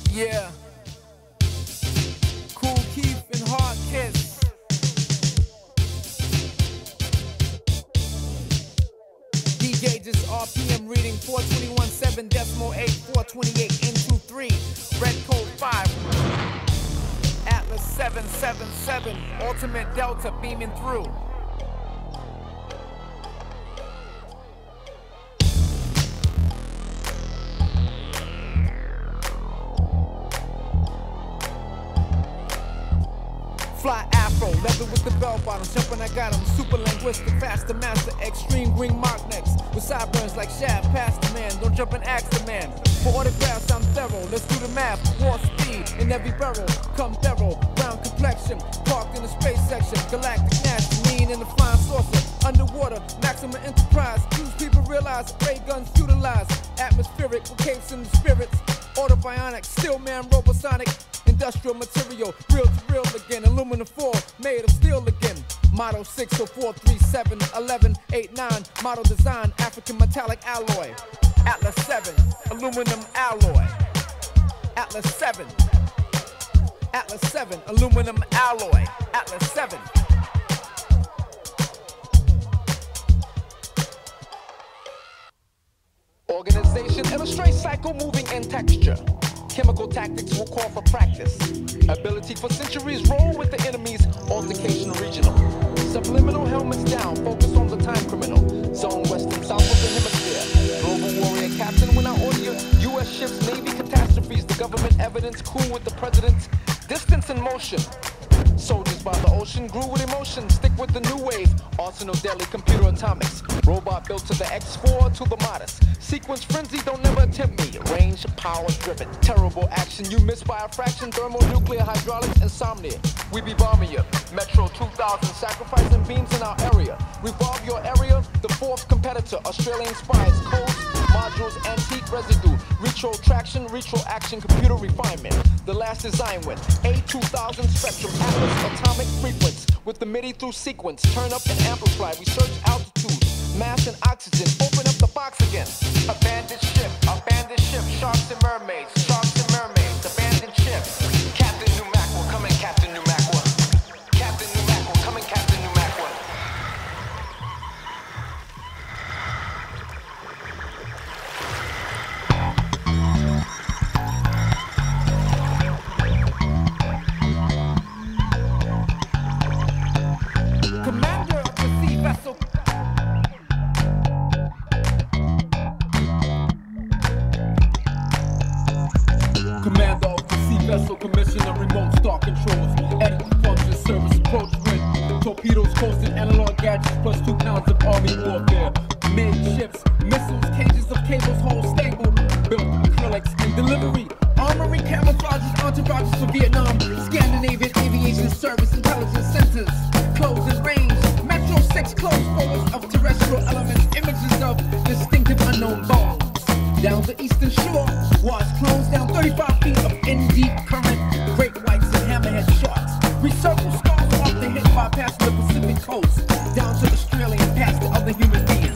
Yeah. Kool Keith and Hard Kiss. D gauges RPM reading 421.7.8, 428 into 3. Red code 5. Atlas 777. Ultimate Delta beaming through. Fly afro, leather with the bell bottom, jumping I got him, super linguistic, faster master, extreme green mark necks, with sideburns like Shab, past the man, don't jump and ask the man. For autographs I'm thorough, let's do the math, war speed, in every barrel, come thorough, brown complexion, parked in the space section, galactic national, lean in the flying saucer, underwater, maximum enterprise, use people realize, ray guns utilized, atmospheric, with capes in the spirits, autobionic, steel man, robosonic, industrial material, real to real again, aluminum foil, made of steel again. Motto 604371189, model design, African metallic alloy. Atlas 7, aluminum alloy. Atlas 7. Atlas 7, aluminum alloy. Atlas 7. Organization illustrates cycle, moving, and texture. Chemical tactics will call for practice. Ability for centuries, roll with the enemies, altercation regional. Subliminal helmets down, focus on the time criminal. Zone west and south of the hemisphere. Global warrior captain when I order your U.S. ships, Navy catastrophes. The government evidence cool with the president's distance and motion. Soldiers by the ocean grew with emotion. Stick with the new wave. Arsenal deadly computer atomics. Robot built to the X4 to the modest. Sequence frenzy, don't never attempt me. Range, power driven. Terrible action, you miss by a fraction. Thermonuclear, hydraulics, insomnia. We be bombing you. Metro 2000, sacrificing beams in our area. Revolve your area, the fourth competitor. Australian spies, codes, modules, antique residue. Retro-traction, retro-action, computer refinement. The last design went A2000 Spectrum, Atlas, atomic frequency. With the MIDI through sequence, turn up and amplify. Research altitude, mass and oxygen. Open up the box again. Abandoned ship, sharks and mermaids, abandoned ship. Captain Numac will come in, Captain Numac will. Captain Numac will come in, Captain Numac will. Commander of the sea vessel. Commander of the sea vessel, commissioner, remote star controls. Edit function, service approach, wind. Torpedoes, coasting, analog gadgets, plus 2 pounds of army warfare. Midships, missiles, cages of cables, whole stable. Built acrylics and delivery. Armory, camouflages, entourages for Vietnam. Scandinavian aviation service, intelligence centers. Close and range. Metro 6 close forwards of terrestrial elements. Images of distinctive unknown bombs. Down the eastern shore, watch clones down 35 feet of in-deep current. Great whites and hammerhead sharks. Recircle stars off the hit bypassing the Pacific coast. Down to Australia and past the other human beings.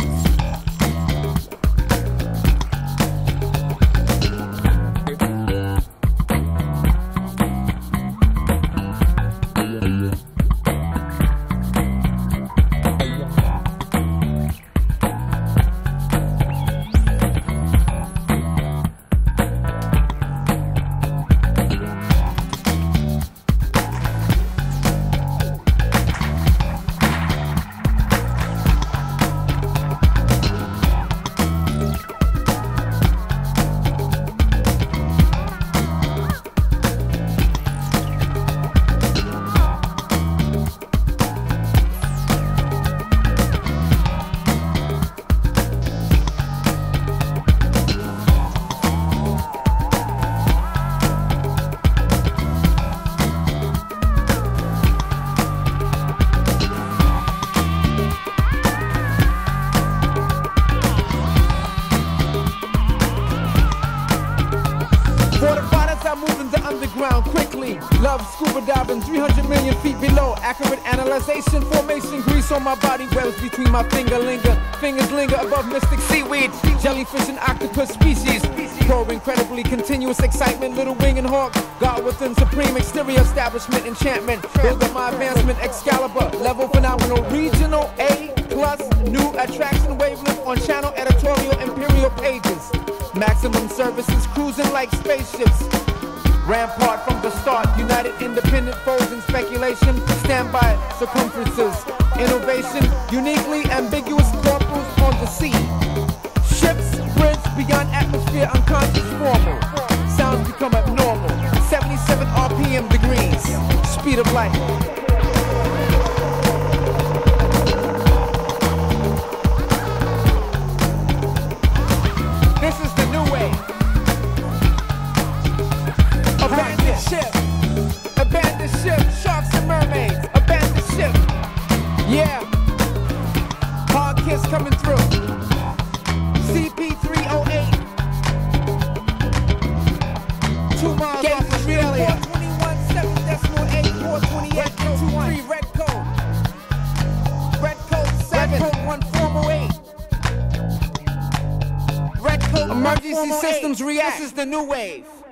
Moving the underground quickly. Italy. Love scuba diving 300 million feet below. Accurate analyzation, formation, grease on my body. Webs between my fingers linger above mystic seaweed. Jellyfish and octopus species. Probe incredibly continuous excitement. Little wing and hawk. God within supreme exterior establishment enchantment. Build up my advancement Excalibur. Level phenomenal regional A+. New attraction wavelength on channel editorial imperial pages. Maximum services cruising like spaceships. Rampart from the start. United independent foes in speculation. Standby circumferences. Innovation. Uniquely ambiguous corporals on the sea. Ships bridge beyond atmosphere. Unconscious formal. Sounds become abnormal. 77 RPM degrees. Speed of light. This is the new wave. Abandoned ship. Abandoned ship. Sharks and mermaids. Abandoned ship. Yeah. Hard kiss coming through. CP308. 2 miles off Australia. 421.7.8. 428.23. Red code. Red code 7. Red code 148. Red code emergency systems react. This is the new wave.